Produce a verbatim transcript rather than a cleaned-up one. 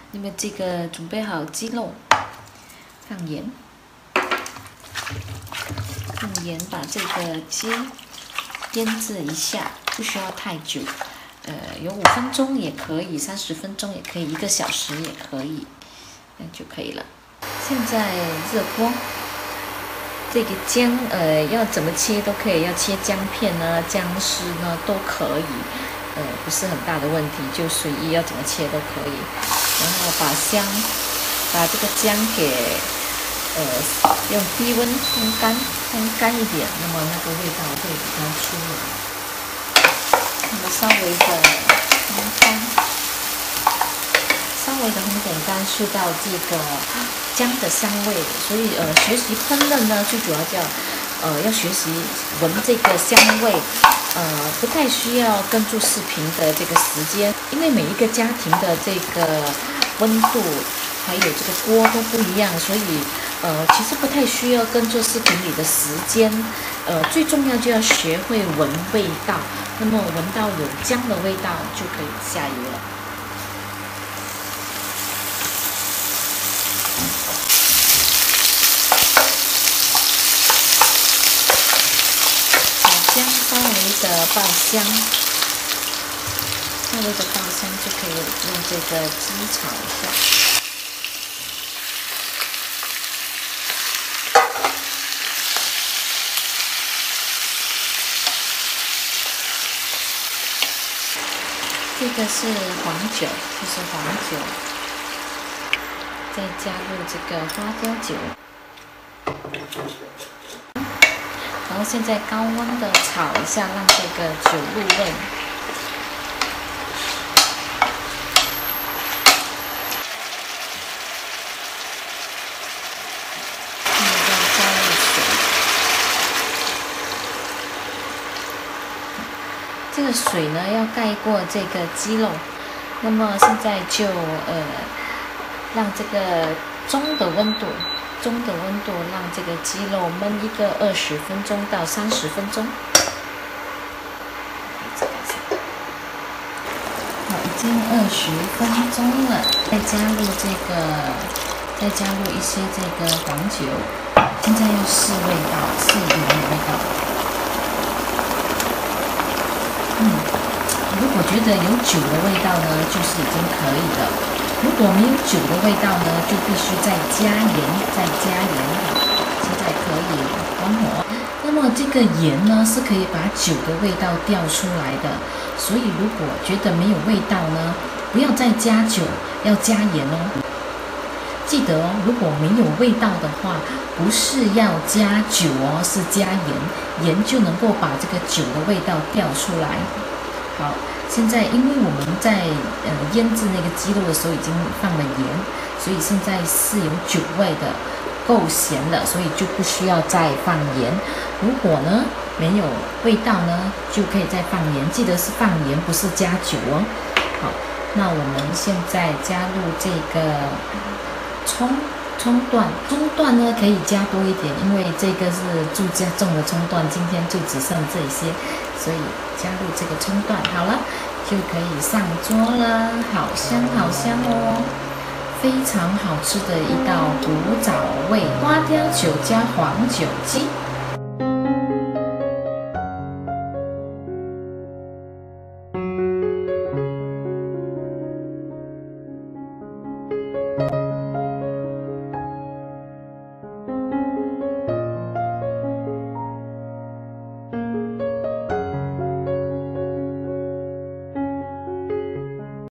那么这个准备好鸡肉，放盐，用盐把这个鸡腌制一下，不需要太久，呃，有五分钟也可以，三十分钟也可以，一个小时也可以，那就可以了。现在热锅，这个姜呃要怎么切都可以，要切姜片呢、姜丝呢都可以。 呃，不是很大的问题，就随意要怎么切都可以。然后把姜，把这个姜给呃用低温烘干，烘干一点，那么那个味道会比较出来。那么稍微的烘干，稍微的烘点干，嗅到这个姜的香味。所以呃，学习烹饪呢，最主要叫呃要学习闻这个香味。 呃，不太需要跟住视频的这个时间，因为每一个家庭的这个温度还有这个锅都不一样，所以呃，其实不太需要跟住视频里的时间。呃，最重要就要学会闻味道，那么闻到有姜的味道就可以下油了。 稍微的爆香，稍微的爆香就可以用这个鸡炒一下。这个是黄酒，这是黄酒，再加入这个花雕酒。 然后现在高温的炒一下，让这个酒入味。那么要加入水，这个水呢要盖过这个鸡肉。那么现在就呃让这个中的温度。 中的温度让这个鸡肉焖一个二十分钟到三十分钟。好，已经二十分钟了，再加入这个，再加入一些这个黄酒，现在要试味道，试有没有味道。嗯，如果觉得有酒的味道呢，就是已经可以了。 如果没有酒的味道呢，就必须再加盐，再加盐。现在可以关火。那么这个盐呢，是可以把酒的味道调出来的。所以如果觉得没有味道呢，不要再加酒，要加盐哦。记得哦，如果没有味道的话，不是要加酒哦，是加盐，盐就能够把这个酒的味道调出来。好。 现在，因为我们在呃腌制那个鸡肉的时候已经放了盐，所以现在是有酒味的，够咸了，所以就不需要再放盐。如果呢没有味道呢，就可以再放盐，记得是放盐，不是加酒哦。好，那我们现在加入这个葱葱段，葱段呢可以加多一点，因为这个是住家种的葱段，今天就只剩这些，所以加入这个葱段好了。 就可以上桌了，好香好香哦！非常好吃的一道古早味花雕酒加黄酒鸡。